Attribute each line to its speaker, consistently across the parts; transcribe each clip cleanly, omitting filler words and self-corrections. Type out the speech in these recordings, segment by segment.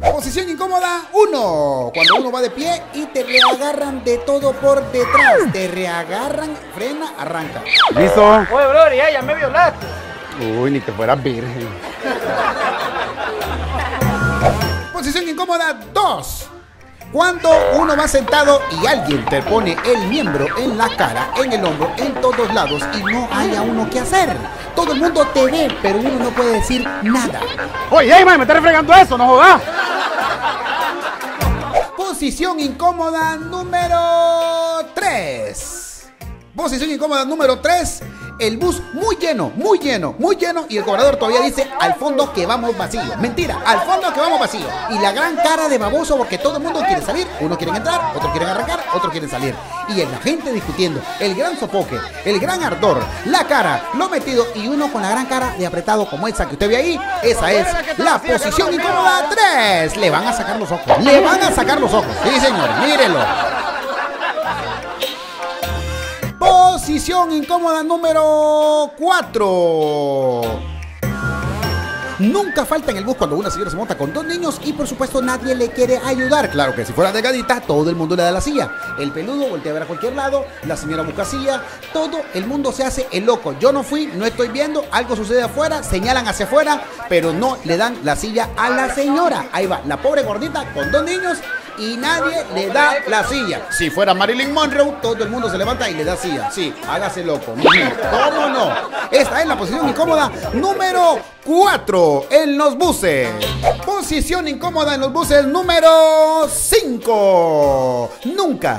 Speaker 1: Posición incómoda 1. Cuando uno va de pie y te reagarran de todo por detrás. Te reagarran, frena, arranca.
Speaker 2: ¿Listo?
Speaker 3: Oye, bro, ya me violaste.
Speaker 2: Uy, ni que fuera virgen.
Speaker 1: Posición incómoda 2. Cuando uno va sentado y alguien te pone el miembro en la cara, en el hombro, en todos lados y no haya uno que hacer. Todo el mundo te ve, pero uno no puede decir nada.
Speaker 2: Oye, hey, man, me está refregando eso, no jodas.
Speaker 1: Posición incómoda número 3. Posición incómoda número 3. El bus muy lleno, muy lleno, muy lleno y el cobrador todavía dice al fondo que vamos vacío. Mentira, al fondo que vamos vacío. Y la gran cara de baboso porque todo el mundo quiere salir. Unos quieren entrar, otros quieren arrancar, otros quieren salir. Y la gente discutiendo, el gran sofoque, el gran ardor, la cara, lo metido y uno con la gran cara de apretado como esa que usted ve ahí. Esa es la posición incómoda 3. Le van a sacar los ojos, le van a sacar los ojos. Sí, señores, mírenlo. Posición incómoda número 4. Nunca falta en el bus cuando una señora se monta con 2 niños y por supuesto nadie le quiere ayudar. Claro que si fuera delgadita, todo el mundo le da la silla. El peludo voltea a ver a cualquier lado, la señora busca silla, todo el mundo se hace el loco. Yo no fui, no estoy viendo, algo sucede afuera, señalan hacia afuera, pero no le dan la silla a la señora. Ahí va, la pobre gordita con 2 niños y nadie le da la silla. Si fuera Marilyn Monroe, todo el mundo se levanta y le da silla. Sí, hágase loco. ¿Cómo no? Esta es la posición incómoda número 4 en los buses. Posición incómoda en los buses número 5. Nunca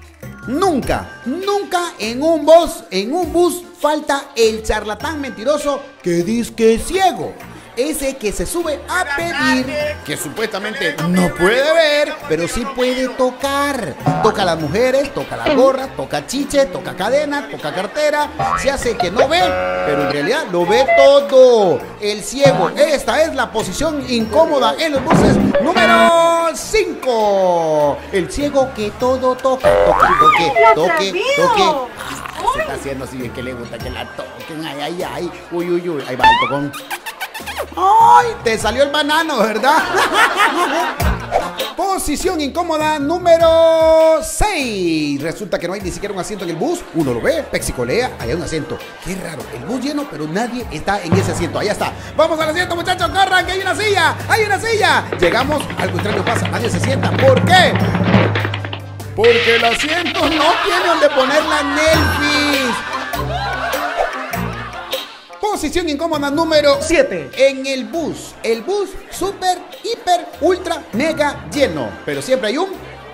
Speaker 1: en un bus falta el charlatán mentiroso que dice que es ciego. Ese que se sube a pedir, que supuestamente no puede ver, pero sí puede tocar. Toca a las mujeres, toca las gorras, toca chiche, toca cadena, toca cartera. Se hace que no ve, pero en realidad lo ve todo. El ciego. Esta es la posición incómoda en los buses número 5. El ciego que todo toca. Toque. Se está haciendo así bien que le gusta que la toquen. Ay. Uy. Ahí va el tocón. ¡Ay! Te salió el banano, ¿verdad? Posición incómoda número 6. Resulta que no hay ni siquiera un asiento en el bus. Uno lo ve, pexicolea, ahí hay un asiento. Qué raro, el bus lleno, pero nadie está en ese asiento. Allá está. Vamos al asiento, muchachos, corran, que hay una silla. ¡Hay una silla! Llegamos, algo extraño pasa, nadie se sienta. ¿Por qué? Porque el asiento no tiene donde poner la Nelfis. Posición incómoda número 7. En el bus súper, hiper, ultra, mega lleno. Pero siempre hay un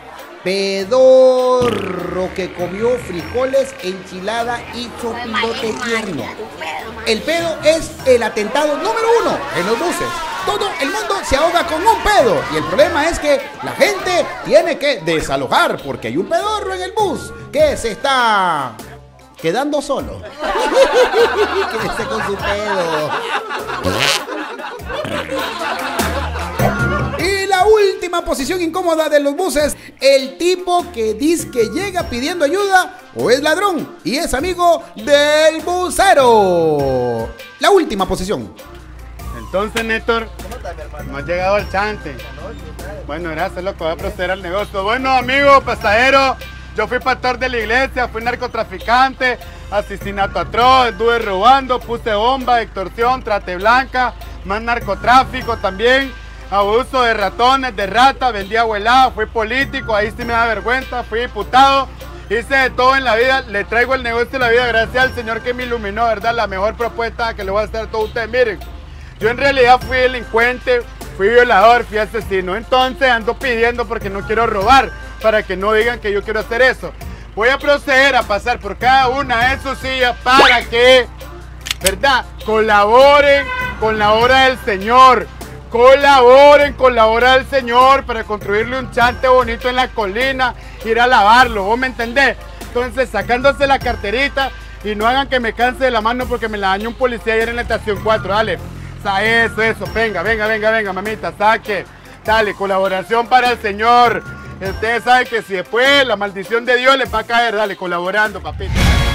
Speaker 1: pedorro que comió frijoles, enchilada y sopilote tierno. El pedo es el atentado número 1 en los buses. Todo el mundo se ahoga con un pedo. Y el problema es que la gente tiene que desalojar porque hay un pedorro en el bus que se está quedando solo. Quédese con su pedo. Y la última posición incómoda de los buses, el tipo que dice que llega pidiendo ayuda o es ladrón y es amigo del busero. La última posición.
Speaker 2: Entonces, Néstor, hemos llegado al chante. Bueno, gracias, loco, voy a proceder al negocio. Bueno, amigo pasajero, yo fui pastor de la iglesia, fui narcotraficante, asesinato atroz, estuve robando, puse bomba, extorsión, trate blanca, más narcotráfico también, abuso de ratones, de ratas, vendí abuelada, fui político, ahí sí me da vergüenza, fui diputado, hice de todo en la vida, le traigo el negocio de la vida, gracias al Señor que me iluminó, ¿verdad? La mejor propuesta que le voy a hacer a todos ustedes, miren, yo en realidad fui delincuente, fui violador, fui asesino, entonces ando pidiendo porque no quiero robar, para que no digan que yo quiero hacer eso. Voy a proceder a pasar por cada una de sus sillas para que, ¿verdad?, colaboren con la obra del Señor. Colaboren con la obra del Señor para construirle un chante bonito en la colina, ir a lavarlo, ¿vos me entendés? Entonces, sacándose la carterita y no hagan que me canse de la mano porque me la dañó un policía ayer en la estación 4, dale. Eso, venga, mamita, saque. Dale, colaboración para el Señor. Ustedes saben que si después la maldición de Dios les va a caer, dale, colaborando, papito.